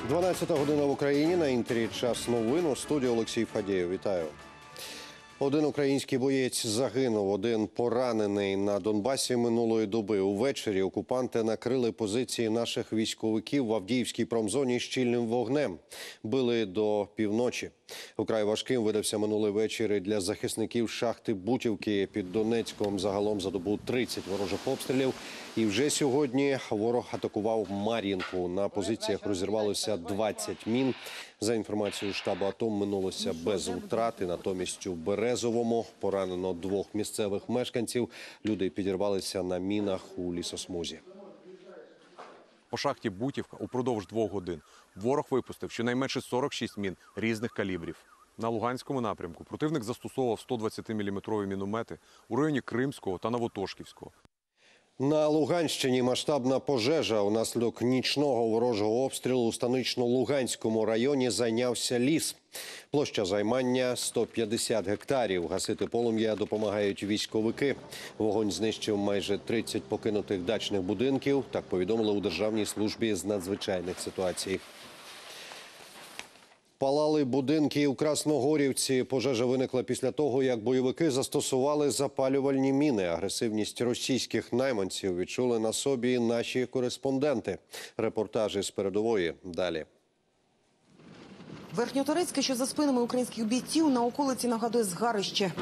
12 година в Україні. На Інтері час новин. У студії Олексій Фадєєв. Вітаю. Один український боєць загинув, один поранений на Донбасі минулої доби. Увечері окупанти накрили позиції наших військовиків в Авдіївській промзоні щільним вогнем. Били до півночі. Украй важким видався минулий вечір і для захисників шахти Бутівки під Донецьком. Загалом за добу 30 ворожих обстрілів. І вже сьогодні ворог атакував Мар'їнку. На позиціях розірвалося 20 мін. За інформацією штабу АТО, минулося без втрат. Натомість у Березовому поранено 2 місцевих мешканців. Люди підірвалися на мінах у лісосмузі. По шахті Бутівка упродовж 2 годин ворог випустив щонайменше 46 мін різних калібрів. На Луганському напрямку противник застосовував 120-мм міномети у районі Кримського та Новотошківського. На Луганщині масштабна пожежа. Унаслідок нічного ворожого обстрілу у Станично-Луганському районі зайнявся ліс. Площа займання – 150 гектарів. Гасити полум'я допомагають військовики. Вогонь знищив майже 30 покинутих дачних будинків. Так повідомили у Державній службі з надзвичайних ситуацій. Палали будинки у Красногорівці. Пожежа виникла після того, як бойовики застосували запалювальні міни. Агресивність російських найманців відчули на собі наші кореспонденти. Репортажі з передової далі. Верхньоторецьке, що за спинами українських бійців, на околиці нагадує згарище.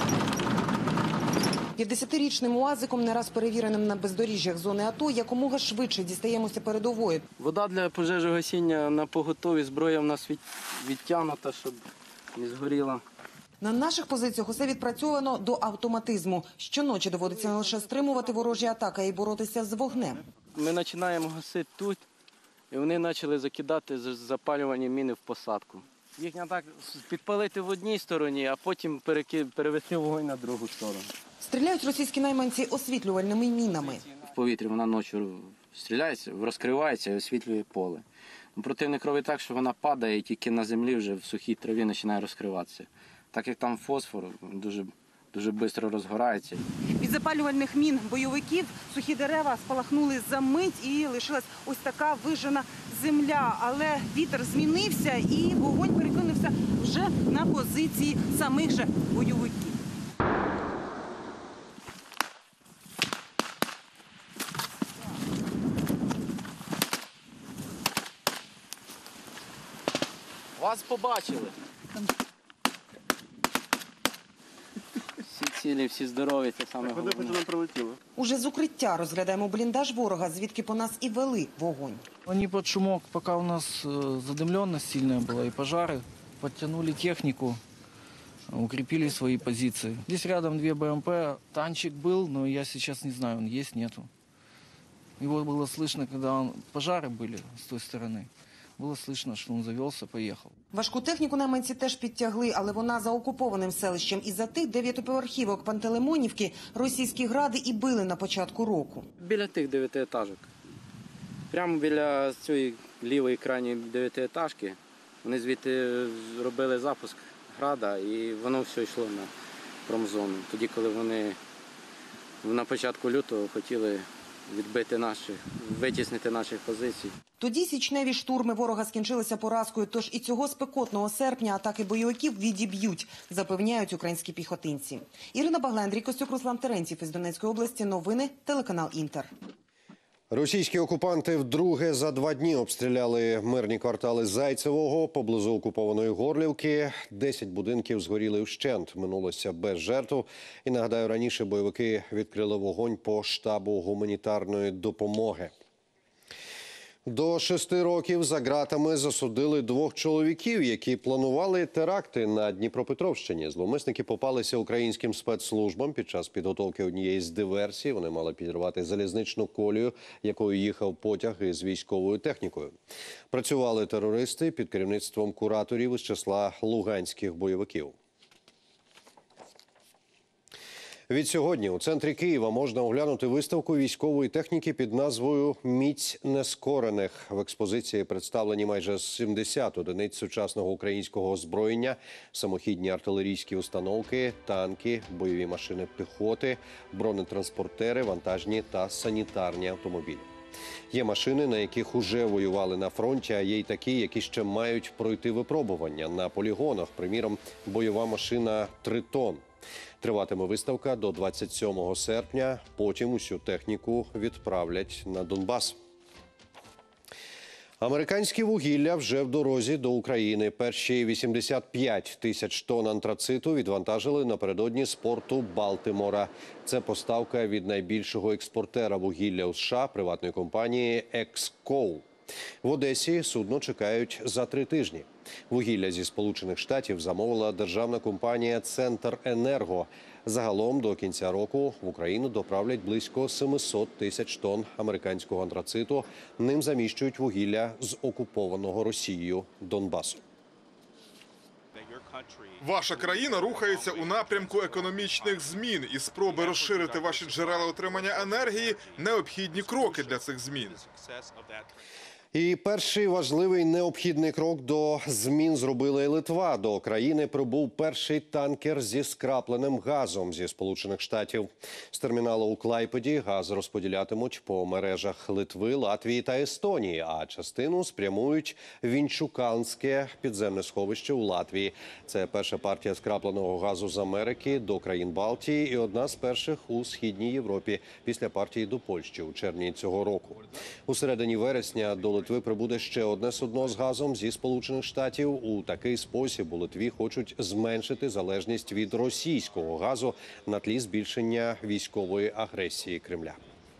50-річним УАЗиком, не раз перевіреним на бездоріжжях зони АТО, якомога швидше дістаємося передової. Вода для пожежогасіння на поготові, зброя в нас відтягнута, щоб не згоріла. На наших позиціях усе відпрацьовано до автоматизму. Щоночі доводиться не лише стримувати ворожі атаки, а й боротися з вогнем. Ми починаємо гасити тут, і вони почали закидати запалювані міни в посадку. Їхня так підпалити в одній стороні, а потім перевести вогонь на другу сторону. Стріляють російські найманці освітлювальними мінами. В повітрі вона ночі стріляється, розкривається і освітлює поле. Противник робить так, що вона падає і тільки на землі вже в сухій траві починає розкриватися. Так як там фосфор, дуже швидко розгорається. Від запалювальних мін бойовиків сухі дерева спалахнули за мить і лишилась ось така вижжена земля. Але вітер змінився і вогонь перекинувся вже на позиції самих же бойовиків. Вас побачили. Всі цілі, всі здорові, це саме головне. Уже з укриття розглядаємо бліндаж ворога, звідки по нас і вели вогонь. Они под шумок, пока у нас задымленность сильная была и пожары, подтянули технику, укрепили свои позиции. Здесь рядом 2 БМП, танчик был, но я сейчас не знаю, он есть, нету. Его было слышно, когда пожары были с той стороны. Було слышно, що він завелся, поїхав. Важку техніку найманці теж підтягли, але вона за окупованим селищем. І за тих 9-поверхівок Пантелеймонівки російські гради і били на початку року. Біля тих 9-етажок. Прямо біля цієї лівої крайньої 9-етажки. Вони звідти робили запуск града і воно все йшло на промзону. Тоді, коли вони на початку лютого хотіли відбити витіснити наших позицій. Тоді січневі штурми ворога скінчилися поразкою, тож і цього спекотного серпня атаки бойовиків відіб'ють, запевняють українські піхотинці. Ірина Багла, Андрій Костюк, Руслан Терентьєв із Донецької області. Новини, телеканал Інтер. Російські окупанти вдруге за 2 дні обстріляли мирні квартали Зайцевого поблизу окупованої Горлівки. 10 будинків згоріли вщент, минулося без жертв. І, нагадаю, раніше бойовики відкрили вогонь по штабу гуманітарної допомоги. До 6 років за ґратами засудили 2 чоловіків, які планували теракти на Дніпропетровщині. Зловмисники попалися українським спецслужбам під час підготовки однієї з диверсій. Вони мали підірвати залізничну колію, якою їхав потяг із військовою технікою. Працювали терористи під керівництвом кураторів із числа луганських бойовиків. Відсьогодні у центрі Києва можна оглянути виставку військової техніки під назвою «Міць нескорених». В експозиції представлені майже 70 одиниць сучасного українського озброєння, самохідні артилерійські установки, танки, бойові машини піхоти, бронетранспортери, вантажні та санітарні автомобілі. Є машини, на яких уже воювали на фронті, а є й такі, які ще мають пройти випробування на полігонах. Приміром, бойова машина «Тритон». Триватиме виставка до 27 серпня. Потім усю техніку відправлять на Донбас. Американське вугілля вже в дорозі до України. Перші 85 тисяч тонн антрациту відвантажили напередодні з порту Балтимора. Це поставка від найбільшого експортера вугілля у США, приватної компанії «Екскоу». В Одесі судно чекають за 3 тижні. Вугілля зі Сполучених Штатів замовила державна компанія «Центренерго». Загалом до кінця року в Україну доправлять близько 700 тисяч тонн американського антрациту. Ним заміщують вугілля з окупованого Росією Донбасу. Ваша країна рухається у напрямку економічних змін, і спроби розширити ваші джерела отримання енергії – необхідні кроки для цих змін. І перший важливий необхідний крок до змін зробила і Литва. До країни прибув перший танкер зі скрапленим газом зі Сполучених Штатів. З терміналу у Клайпеді газ розподілятимуть по мережах Литви, Латвії та Естонії, а частину спрямують в Інчуканське підземне сховище у Латвії. Це перша партія скрапленого газу з Америки до країн Балтії і одна з перших у Східній Європі після партії до Польщі у червні цього року. У середині вересня до Литви прибуде ще одне судно з газом зі Сполучених Штатів. У такий спосіб у Литві хочуть зменшити залежність від російського газу на тлі збільшення військової агресії Кремля.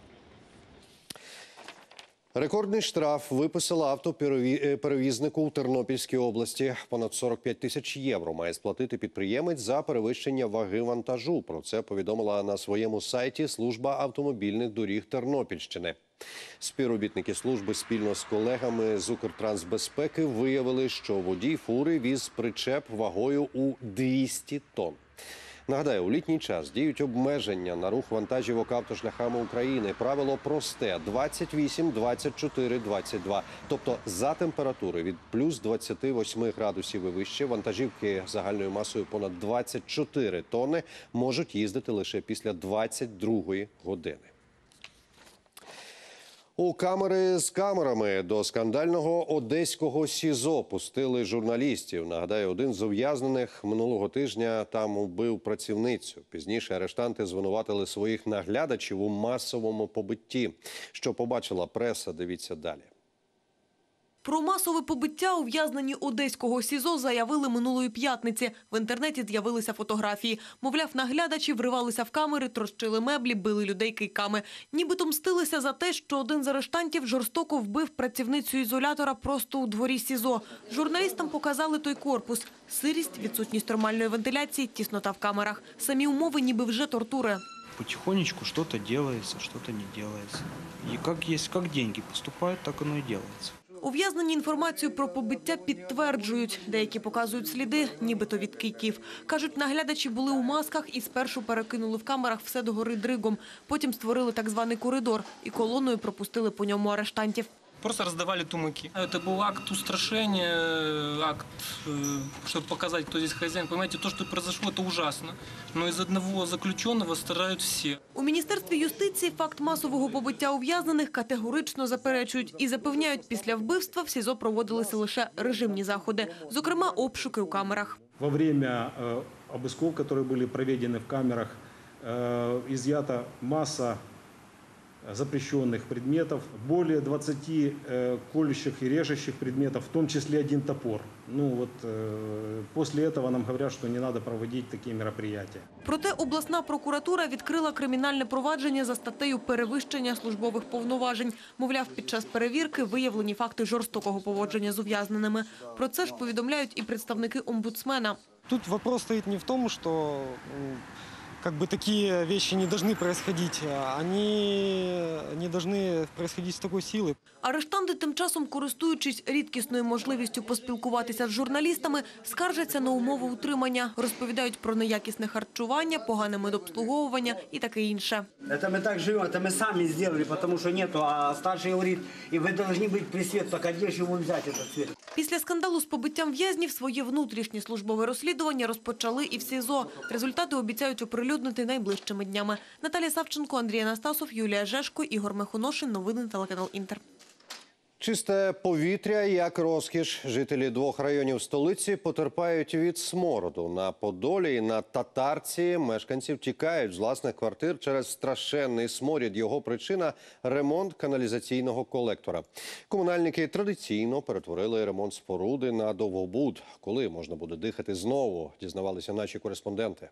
Рекордний штраф виписала автоперевізнику у Тернопільській області. Понад 45 тисяч євро має сплатити підприємець за перевищення ваги вантажу. Про це повідомила на своєму сайті служба автомобільних доріг Тернопільщини. Співробітники служби спільно з колегами з Укртрансбезпеки виявили, що водій фури віз причеп вагою у 200 тонн. Нагадаю, у літній час діють обмеження на рух вантажівок автошляхами України. Правило просте – 28, 24, 22. Тобто за температури від плюс 28 градусів і вище вантажівки загальною масою понад 24 тонни можуть їздити лише після 22-ї години. У камери з камерами до скандального одеського СІЗО пустили журналістів. Нагадаю, один з ув'язнених минулого тижня там убив працівницю. Пізніше арештанти звинуватили своїх наглядачів у масовому побитті. Що побачила преса, дивіться далі. Про масове побиття ув'язнені одеського СІЗО заявили минулої п'ятниці. В інтернеті з'явилися фотографії. Мовляв, наглядачі вривалися в камери, трощили меблі, били людей кийками. Нібито мстилися за те, що один з арештантів жорстоко вбив працівницю ізолятора просто у дворі СІЗО. Журналістам показали той корпус. Сирість, відсутність нормальної вентиляції, тіснота в камерах. Самі умови ніби вже тортури. Потихонечку что-то делается, что-то не делается. И как есть, как деньги поступают, так оно и делается. Ув'язнені інформацію про побиття підтверджують. Деякі показують сліди, нібито від кийків. Кажуть, наглядачі були у масках і спершу перекинули в камерах все догори дригом. Потім створили так званий коридор і колоною пропустили по ньому арештантів. Просто раздавали тумаки. Это был акт устрашения, акт, чтобы показать, кто здесь хозяин. Понимаете, то, что произошло, это ужасно. Но из одного заключенного страдают все. У Міністерстві юстиції факт масового побиття ув'язнених категорично заперечують і запевняють, після вбивства в СІЗО проводилися лише режимні заходи, зокрема обшуки у камерах. Во время обысков, которые были проведены в камерах, изъята масса запрещенных предметов, более 20 колющих и режущих предметов, в том числе один топор. После этого нам говорят, что не надо проводить такие мероприятия. Проте обласна прокуратура відкрила кримінальне провадження за статтею перевищення службових повноважень. Мовляв, під час перевірки виявлені факти жорстокого поводження з ув'язненими. Про це ж повідомляють і представники омбудсмена. Тут вопрос стоит не в том, что такие вещи не должны происходить. Они не должны происходить с такой силой. Арештанти тим часом, користуючись рідкісною можливістю поспілкуватися з журналістами, скаржаться на умови утримання, розповідають про неякісне харчування, погане медобслуговування і таке інше. Це ми так живемо, це ми самі зробили, тому що немає, а старший говорить, і ви повинні бути при світі, так де ж його взяти, цей світ? Після скандалу з побиттям в'язнів своє внутрішнє службове розслідування розпочали і в СІЗО. Результати обіцяють оприлюднити оприлюднити найближчими днями. Наталія Савченко, Андрій Анастасов, Юлія Жешко, Ігор Мехоношин. Новини телеканал «Інтер». Чисте повітря як розкіш. Жителі 2 районів столиці потерпають від смороду. На Подолі і на Татарці мешканці втікають з власних квартир через страшенний сморід. Його причина – ремонт каналізаційного колектора. Комунальники традиційно перетворили ремонт споруди на довгобуд. Коли можна буде дихати знову, дізнавалися наші кореспонденти.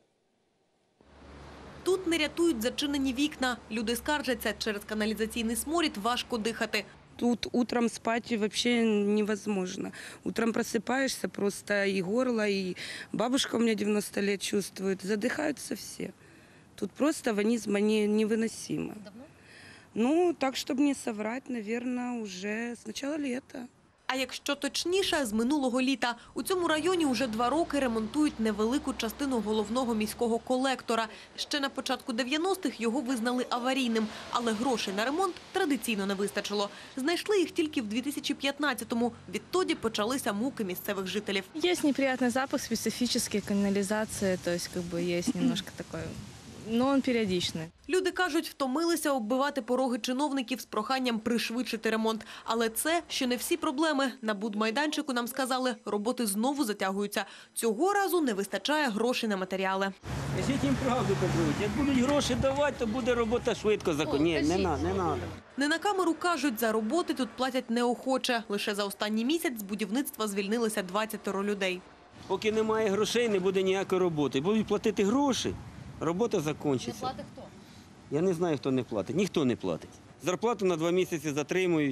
Тут не рятують зачинені вікна. Люди скаржаться, через каналізаційний сморід важко дихати. Тут утром спать вообще невозможно. Утром просыпаешься, просто и горло, и бабушка у меня 90 лет чувствует. Задыхаются все. Тут просто вонизм невыносимо. Давно? Ну, так, чтобы не соврать, наверное, уже с начала лета. А якщо точніше, з минулого літа. У цьому районі уже 2 роки ремонтують невелику частину головного міського колектора. Ще на початку 90-х його визнали аварійним, але грошей на ремонт традиційно не вистачило. Знайшли їх тільки в 2015-му. Відтоді почалися муки місцевих жителів. Есть неприятный запах, специфический, канализация, то есть как бы есть немножко такой, но он периодичный. Люди кажуть, втомилися оббивати пороги чиновників з проханням пришвидшити ремонт. Але це ще не всі проблеми. На будмайданчику нам сказали, роботи знову затягуються. Цього разу не вистачає грошей на матеріали. Кажіть їм правду, кажуть. Як будуть гроші давати, то буде робота швидко закончена. Ні, не треба. Не на камеру кажуть, за роботи тут платять неохоче. Лише за останній місяць з будівництва звільнилися 20 людей. Поки немає грошей, не буде ніякої роботи. Будуть платити гроші, робота закінчиться. Не платить хто? Я не знаю, хто не платить. Ніхто не платить. Зарплату на 2 місяці затримують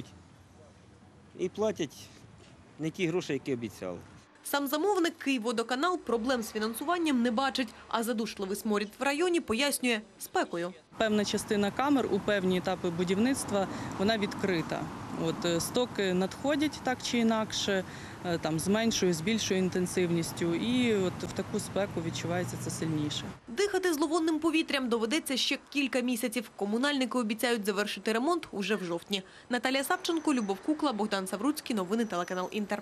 і платять не ті гроші, які обіцяли. Сам замовник «Київводоканал» проблем з фінансуванням не бачить, а задушливий сморід в районі пояснює спекою. Певна частина камер у певні етапи будівництва вона відкрита. Стоки надходять так чи інакше, там з меншою, з більшою інтенсивністю, і в таку спеку відчувається це сильніше. Дихати зловонним повітрям доведеться ще кілька місяців. Комунальники обіцяють завершити ремонт уже в жовтні. Наталія Савченко, Любов Кукла, Богдан Савруцький. Новини телеканал «Інтер».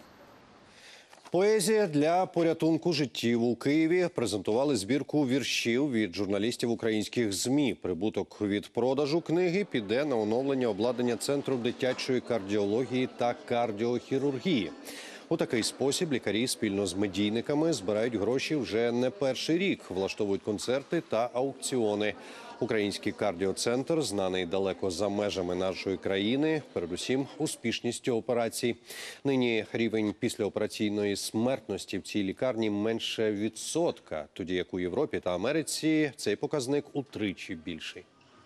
Поезія для порятунку життів. У Києві презентували збірку віршів від журналістів українських ЗМІ. Прибуток від продажу книги піде на оновлення обладнання Центру дитячої кардіології та кардіохірургії. У такий спосіб лікарі спільно з медійниками збирають гроші вже не перший рік, влаштовують концерти та аукціони. Український кардіоцентр знаний далеко за межами нашої країни, передусім успішністю операцій. Нині рівень післяопераційної смертності в цій лікарні менше %, тоді як у Європі та Америці цей показник утричі більший.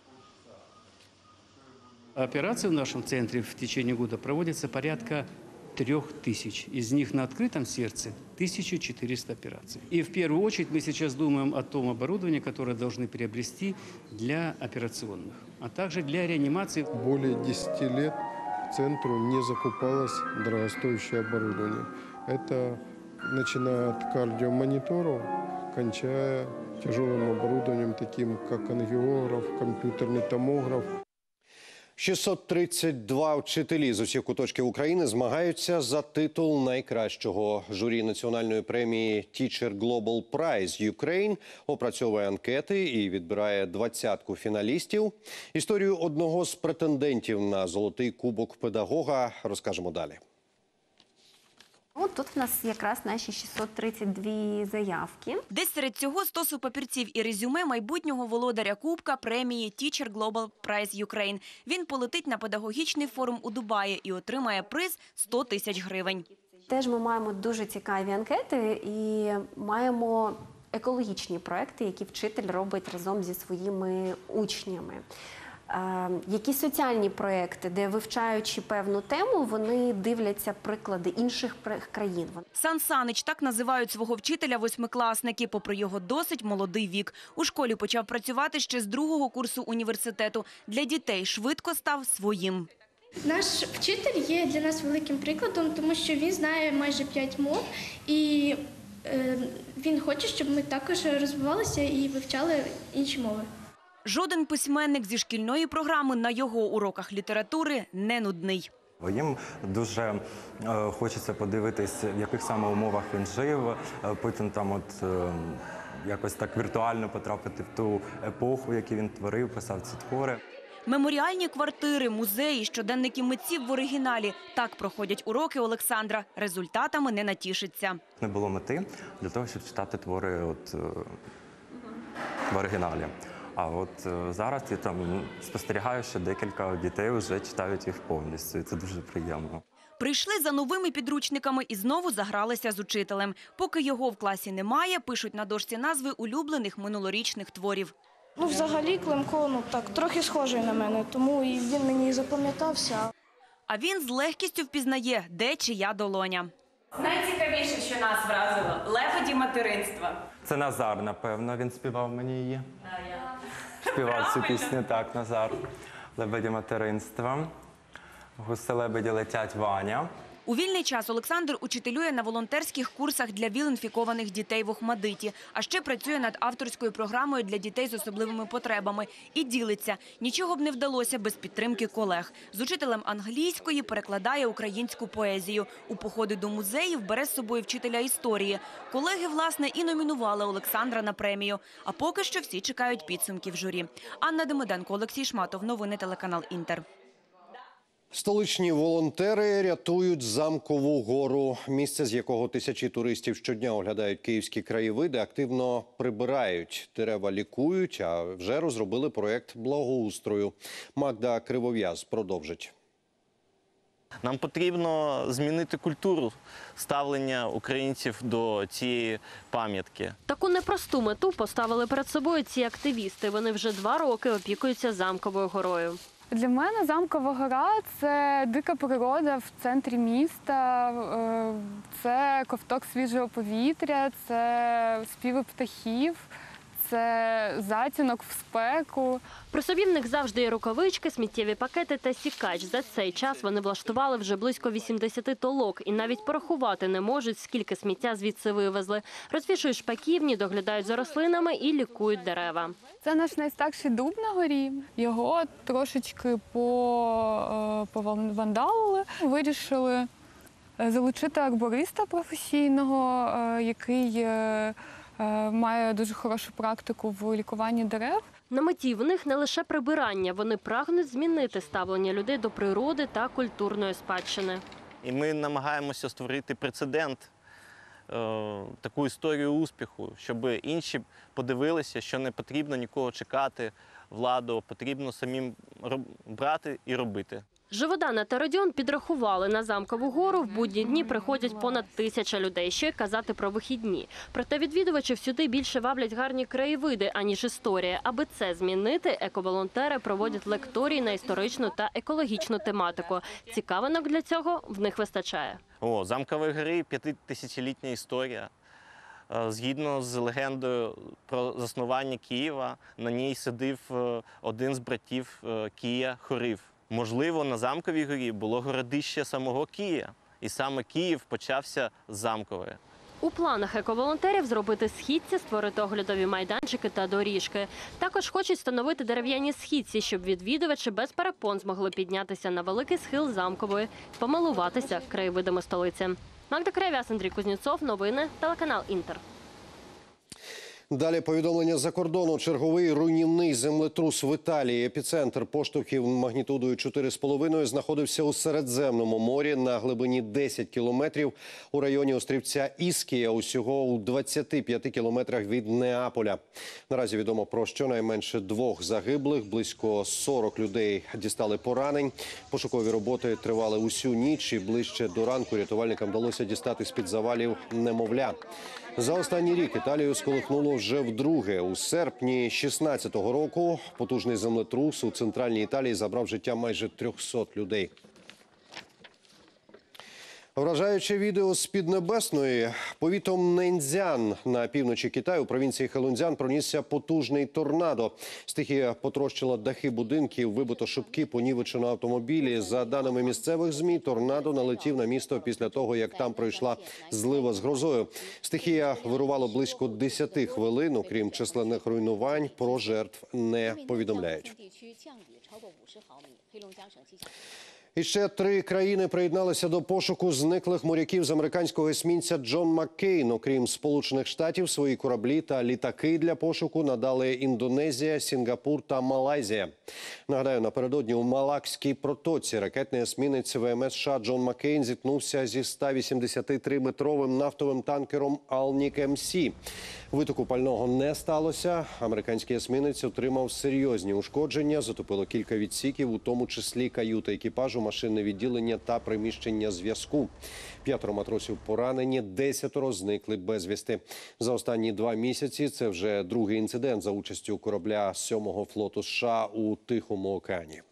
Операции в нашем центре в течение года проводится порядка 3000. Из них на открытом сердце 1400 операций. И в первую очередь мы сейчас думаем о том оборудовании, которое должны приобрести для операционных, а также для реанимации. Более 10 лет центру не закупалось дорогостоящее оборудование. Это начиная от кардиомониторов, кончая тяжелым оборудованием, таким как ангиограф, компьютерный томограф. 632 вчителі з усіх куточків України змагаються за титул найкращого. Журі національної премії Teacher Global Prize Ukraine опрацьовує анкети і відбирає 20 фіналістів. Історію одного з претендентів на золотий кубок педагога розкажемо далі. Тут в нас якраз наші 632 заявки. Десь серед цього стосу папірців і резюме майбутнього володаря кубка премії Teacher Global Prize Ukraine. Він полетить на педагогічний форум у Дубаї і отримає приз 100 тисяч гривень. Теж ми маємо дуже цікаві анкети і маємо екологічні проекти, які вчитель робить разом зі своїми учнями. Які соціальні проекти, де, вивчаючи певну тему, вони дивляться приклади інших країн. Сан Санич – так називають свого вчителя восьмикласники, попри його досить молодий вік. У школі почав працювати ще з 2-го курсу університету. Для дітей швидко став своїм. Наш вчитель є для нас великим прикладом, тому що він знає майже 5 мов, і він хоче, щоб ми також розвивалися і вивчали інші мови. Жоден письменник зі шкільної програми на його уроках літератури не нудний. Їм дуже хочеться подивитись, в яких саме умовах він жив, потім там якось так віртуально потрапити в ту епоху, яку він творив, писав ці твори. Меморіальні квартири, музеї, щоденники митців в оригіналі. Так проходять уроки Олександра. Результатами не натішиться. Не було мети для того, щоб читати твори в оригіналі. А от зараз я там спостерігаю, що декілька дітей вже читають їх повністю. І це дуже приємно. Прийшли за новими підручниками і знову загралися з учителем. Поки його в класі немає, пишуть на дошці назви улюблених минулорічних творів. Взагалі Климко, трохи схожий на мене, тому і він мені і запам'ятався. А він з легкістю впізнає, де чия долоня. Найцікавіше, що нас вразило – лебеді материнства. Це Назар, напевно, він співав мені її. Співав цю пісню, так, Назар. Лебеді материнства. Гуси-лебеді летять, Ваня. У вільний час Олександр учителює на волонтерських курсах для ВІЛ-інфікованих дітей в Охмадиті. А ще працює над авторською програмою для дітей з особливими потребами. І ділиться. Нічого б не вдалося без підтримки колег. З учителем англійської перекладає українську поезію. У походи до музеїв бере з собою вчителя історії. Колеги, власне, і номінували Олександра на премію. А поки що всі чекають підсумків журі. Анна Демиденко, Олексій Шматов. Новини телеканал «Інтер». Столичні волонтери рятують Замкову гору. Місце, з якого тисячі туристів щодня оглядають київські краєвиди, активно прибирають. Дерева лікують, а вже розробили проєкт благоустрою. Магда Кривов'яз продовжить. Нам потрібно змінити культуру ставлення українців до цієї пам'ятки. Таку непросту мету поставили перед собою ці активісти. Вони вже 2 роки опікуються Замковою горою. Для мене Замкова гора – це дика природа в центрі міста, це ковток свіжого повітря, це співи птахів, це затінок в спеку. При собі в них завжди є рукавички, сміттєві пакети та сікач. За цей час вони влаштували вже близько 80 толок і навіть порахувати не можуть, скільки сміття звідси вивезли. Розвішують шпаківні, доглядають за рослинами і лікують дерева. Це наш найстарший дуб на горі. Його трошечки повандалили. Вирішили залучити арбориста професійного, який має дуже хорошу практику в лікуванні дерев. На меті в них не лише прибирання. Вони прагнуть змінити ставлення людей до природи та культурної спадщини. І ми намагаємося створити прецедент, таку історію успіху, щоб інші подивилися, що не потрібно нікого чекати, владу, потрібно самим брати і робити. Живодана та Родіон підрахували, на Замкову гору в будні дні приходять понад 1000 людей, що й казати про вихідні. Проте відвідувачів сюди більше ваблять гарні краєвиди, аніж історія. Аби це змінити, ековолонтери проводять лекторії на історичну та екологічну тематику. Цікавинок для цього в них вистачає. Замкової гори – 5000-літня історія. Згідно з легендою про заснування Києва, на ній сидів один з братів Кія Хорив. Можливо, на Замковій горі було городище самого Кія. І саме Київ почався з Замкової. У планах ековолонтерів зробити східці, створити оглядові майданчики та доріжки. Також хочуть встановити дерев'яні східці, щоб відвідувачі без перепон змогли піднятися на великий схил Замкової, помилуватися краєвидами столиці. Магда Кривов'яз, Андрій Кузнєцов. Новини телеканал «Інтер». Далі повідомлення з-за кордону. Черговий руйнівний землетрус в Італії. Епіцентр поштовхів магнітудою 4,5 знаходився у Середземному морі на глибині 10 кілометрів у районі острівця Іскія, усього у 25 кілометрах від Неаполя. Наразі відомо про щонайменше 2 загиблих, близько 40 людей дістали поранень. Пошукові роботи тривали усю ніч і ближче до ранку рятувальникам вдалося дістати з-під завалів немовля. За останній рік Італію сколихнуло вже вдруге. У серпні 16-го року потужний землетрус у центральній Італії забрав життя майже 300 людей. Вражаюче відео з Піднебесної. Повітом Неньцзян на півночі Китаю у провінції Хелунцзян пронісся потужний торнадо. Стихія потрощила дахи будинків, вибито шибки, понівечено автомобілі. За даними місцевих ЗМІ, торнадо налетів на місто після того, як там пройшла злива з грозою. Стихія вирувала близько 10 хвилин. Окрім численних руйнувань, про жертв не повідомляють. І ще 3 країни приєдналися до пошуку зниклих моряків з американського есмінця «Джон Маккейн». Окрім Сполучених Штатів, свої кораблі та літаки для пошуку надали Індонезія, Сінгапур та Малайзія. Нагадаю, напередодні у Малакській протоці ракетний есмінець ВМС США «Джон Маккейн» зіткнувся зі 183-метровим нафтовим танкером «Алнік МС». Витоку пального не сталося. Американський есмінець отримав серйозні ушкодження. Затопило кілька відсіків, у тому числі каюта екіпажу, машинне відділення та приміщення зв'язку. 5 матросів поранені, 10 зникли безвісти. За останні 2 місяці це вже другий інцидент за участю корабля 7-го флоту США у Тихому океані.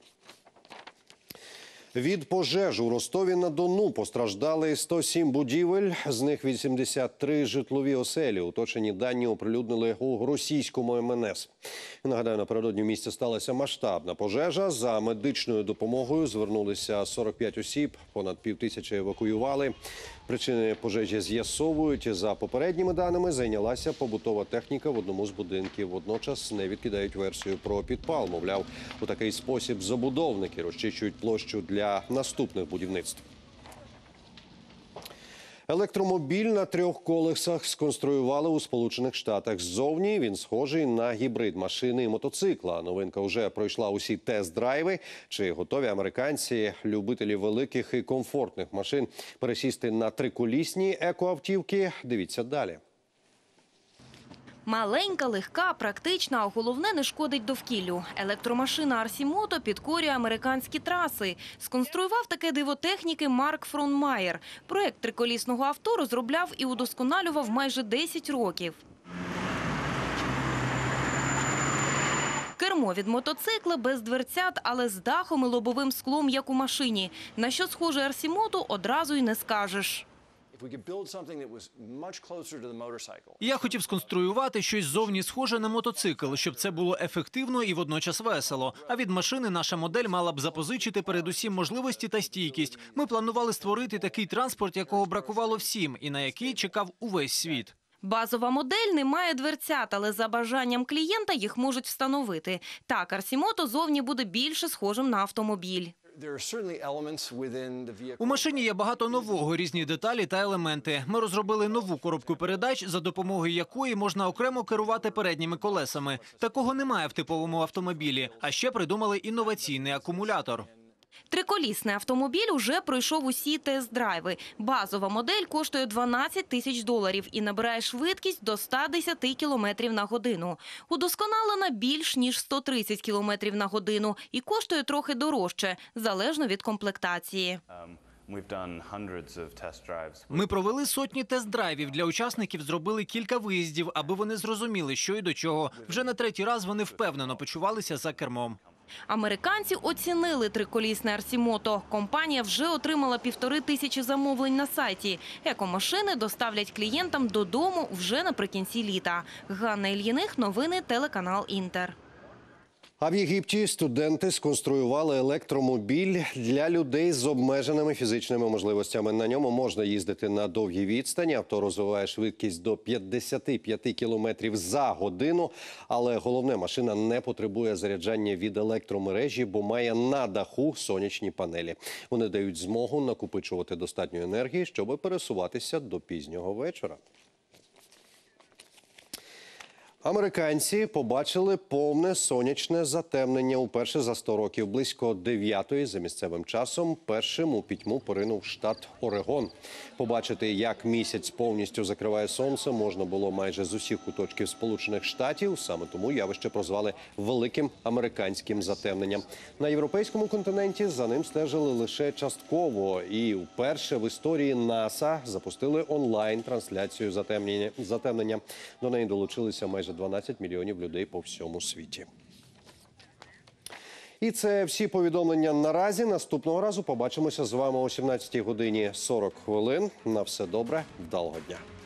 Від пожеж у Ростові-на-Дону постраждали 107 будівель, з них 83 житлові оселі. Уточнені дані оприлюднили у російському МНС. Нагадаю, напередодні в місті сталася масштабна пожежа. За медичною допомогою звернулися 45 осіб, понад 5000 евакуювали. Причини пожежі з'ясовують. За попередніми даними, зайнялася побутова техніка в одному з будинків. Водночас не відкидають версію про підпал. Мовляв, у такий спосіб забудовники розчищують площу для наступних будівництв. Електромобіль на 3 колесах сконструювали у Сполучених Штатах. Ззовні він схожий на гібрид машини і мотоцикла. Новинка вже пройшла усі тест-драйви. Чи готові американці, любителі великих і комфортних машин, пересісти на триколісні екоавтівки? Дивіться далі. Маленька, легка, практична, а головне – не шкодить довкіллю. Електромашина Арсімото підкорює американські траси. Сконструював таке диво техніки Марк Фронмаєр. Проект триколісного авто розробляв і удосконалював майже 10 років. Кермо від мотоцикла без дверцят, але з дахом і лобовим склом, як у машині. На що схоже Арсімото, одразу й не скажеш. Я хотів сконструювати щось зовні схоже на мотоцикл, щоб це було ефективно і водночас весело. А від машини наша модель мала б запозичити передусім можливості та стійкість. Ми планували створити такий транспорт, якого бракувало всім, і на який чекав увесь світ. Базова модель не має дверцят, але за бажанням клієнта їх можуть встановити. Так, Арсімото зовні буде більше схожим на автомобіль. У машині є багато нового, різні деталі та елементи. Ми розробили нову коробку передач, за допомогою якої можна окремо керувати передніми колесами. Такого немає в типовому автомобілі. А ще придумали інноваційний акумулятор. Триколісний автомобіль уже пройшов усі тест-драйви. Базова модель коштує $12 000 і набирає швидкість до 110 км на годину. Удосконалена більш ніж 130 км на годину і коштує трохи дорожче, залежно від комплектації. Ми провели сотні тест-драйвів. Для учасників зробили кілька виїздів, аби вони зрозуміли, що і до чого. Вже на 3-й раз вони впевнено почувалися за кермом. Американці оцінили триколісне Арсімото. Компанія вже отримала 1500 замовлень на сайті. Екомашини доставлять клієнтам додому вже наприкінці літа. Ганна Ільїних, новини, телеканал «Інтер». А в Єгипті студенти сконструювали електромобіль для людей з обмеженими фізичними можливостями. На ньому можна їздити на довгі відстані. Авто розвиває швидкість до 55 км за годину. Але головне, машина не потребує заряджання від електромережі, бо має на даху сонячні панелі. Вони дають змогу накопичувати достатньо енергії, щоб пересуватися до пізнього вечора. Американці побачили повне сонячне затемнення уперше за 100 років. Близько 9-ї за місцевим часом першим у пітьму поринув штат Орегон. Побачити, як місяць повністю закриває сонце, можна було майже з усіх куточків Сполучених Штатів. Саме тому явище прозвали великим американським затемненням. На європейському континенті за ним стежили лише частково. І вперше в історії НАСА запустили онлайн-трансляцію затемнення. До неї долучилися майже 12 мільйонів людей по всьому світі. І це всі повідомлення наразі. Наступного разу побачимося з вами о 17 годині 40 хвилин. На все добре, вдалого дня.